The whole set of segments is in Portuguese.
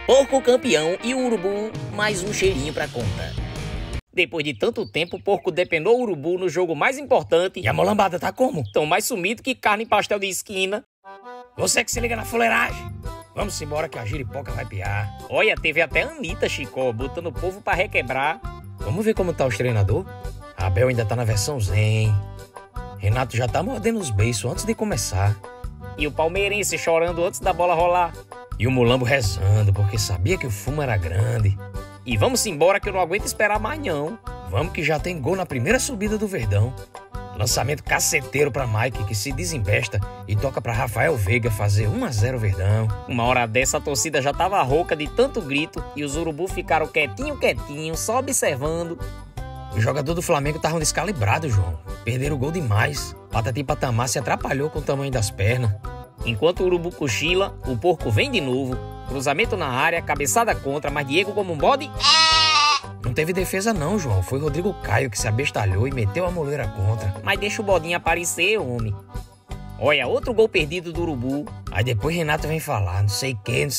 Porco campeão e o urubu mais um cheirinho pra conta. Depois de tanto tempo, o porco depenou o urubu no jogo mais importante. E a mulambada tá como? Tão mais sumido que carne em pastel de esquina. Você que se liga na fuleiragem. Vamos embora que a giripoca vai piar. Olha, teve até a Anitta, Chicó, botando o povo pra requebrar. Vamos ver como tá os treinador? Abel ainda tá na versão zen. Renato já tá mordendo os beiços antes de começar. E o palmeirense chorando antes da bola rolar. E o mulambo rezando, porque sabia que o fumo era grande. E vamos embora que eu não aguento esperar mais não. Vamos que já tem gol na primeira subida do Verdão. Lançamento caceteiro pra Mike, que se desembesta e toca pra Rafael Veiga fazer 1-0 Verdão. Uma hora dessa a torcida já tava rouca de tanto grito e os urubu ficaram quietinho, só observando. O jogador do Flamengo tava descalibrado, João. Perderam o gol demais. Patati Patamar se atrapalhou com o tamanho das pernas. Enquanto o urubu cochila, o porco vem de novo. Cruzamento na área, cabeçada contra, mas Diego como um bode... Não teve defesa não, João. Foi Rodrigo Caio que se abestalhou e meteu a moleira contra. Mas deixa o bodinho aparecer, homem. Olha, outro gol perdido do urubu. Aí depois Renato vem falar, não sei que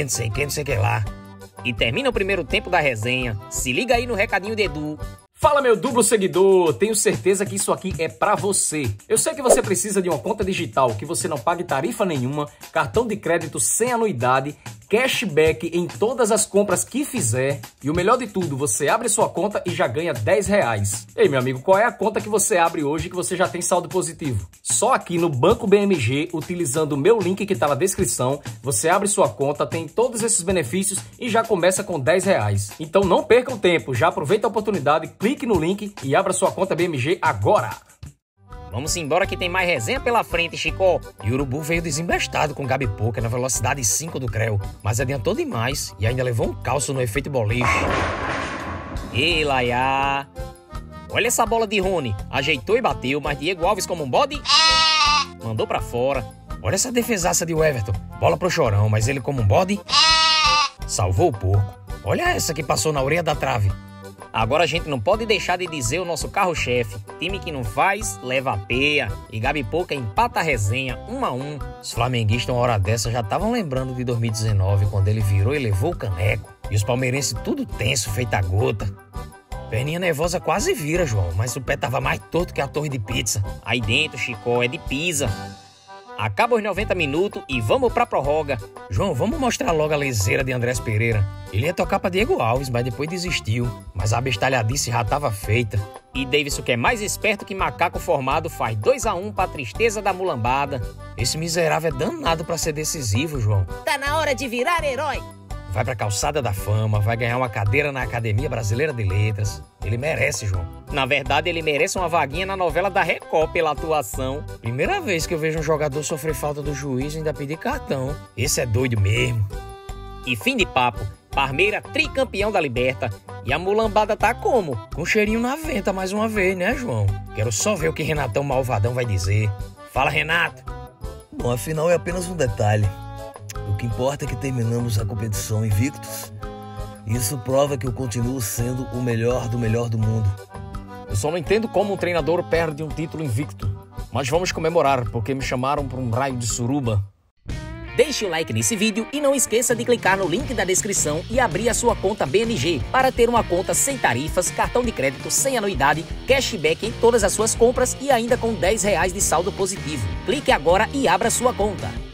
lá. E termina o primeiro tempo da resenha. Se liga aí no recadinho de Edu. Fala, meu duplo seguidor, tenho certeza que isso aqui é pra você. Eu sei que você precisa de uma conta digital que você não pague tarifa nenhuma, cartão de crédito sem anuidade, cashback em todas as compras que fizer e o melhor de tudo, você abre sua conta e já ganha R$10. Ei, meu amigo, qual é a conta que você abre hoje que você já tem saldo positivo? Só aqui no Banco BMG, utilizando o meu link que tá na descrição, você abre sua conta, tem todos esses benefícios e já começa com R$10. Então não perca o tempo, já aproveita a oportunidade, clique no link e abra sua conta BMG agora. Vamos embora que tem mais resenha pela frente, Chicó. E o urubu veio desembestado com o Gabipoca na velocidade 5 do Creu, mas adiantou demais e ainda levou um calço no efeito boliche. Ei, Laiá. Olha essa bola de Rony. Ajeitou e bateu, mas Diego Alves como um bode... mandou pra fora. Olha essa defesaça de Everton. Bola pro Chorão, mas ele como um bode... salvou o porco. Olha essa que passou na orelha da trave. Agora a gente não pode deixar de dizer o nosso carro-chefe. Time que não faz, leva a peia. E Gabipoca empata a resenha 1-1. Os flamenguistas, uma hora dessa, já estavam lembrando de 2019, quando ele virou e levou o caneco. E os palmeirenses tudo tenso, feita gota. Perninha nervosa quase vira, João, mas o pé tava mais torto que a torre de pizza. Aí dentro, Chicó, é de pizza. Acaba os 90 minutos e vamos pra prorroga. João, vamos mostrar logo a leseira de Andrés Pereira. Ele ia tocar pra Diego Alves, mas depois desistiu. Mas a bestalhadice já tava feita. E Davidson, que é mais esperto que macaco formado, faz 2-1 pra tristeza da mulambada. Esse miserável é danado pra ser decisivo, João. Tá na hora de virar herói. Vai pra calçada da fama, vai ganhar uma cadeira na Academia Brasileira de Letras. Ele merece, João. Na verdade, ele merece uma vaguinha na novela da Record pela atuação. Primeira vez que eu vejo um jogador sofrer falta do juiz e ainda pedir cartão. Esse é doido mesmo. E fim de papo, Parmeira tricampeão da Liberta. E a mulambada tá como? Com cheirinho na venta mais uma vez, né, João? Quero só ver o que Renatão Malvadão vai dizer. Fala, Renato. Bom, afinal é apenas um detalhe. O que importa é que terminamos a competição invictos. Isso prova que eu continuo sendo o melhor do mundo. Eu só não entendo como um treinador perde um título invicto. Mas vamos comemorar, porque me chamaram para um raio de suruba. Deixe o like nesse vídeo e não esqueça de clicar no link da descrição e abrir a sua conta BMG para ter uma conta sem tarifas, cartão de crédito sem anuidade, cashback em todas as suas compras e ainda com R$10 de saldo positivo. Clique agora e abra sua conta.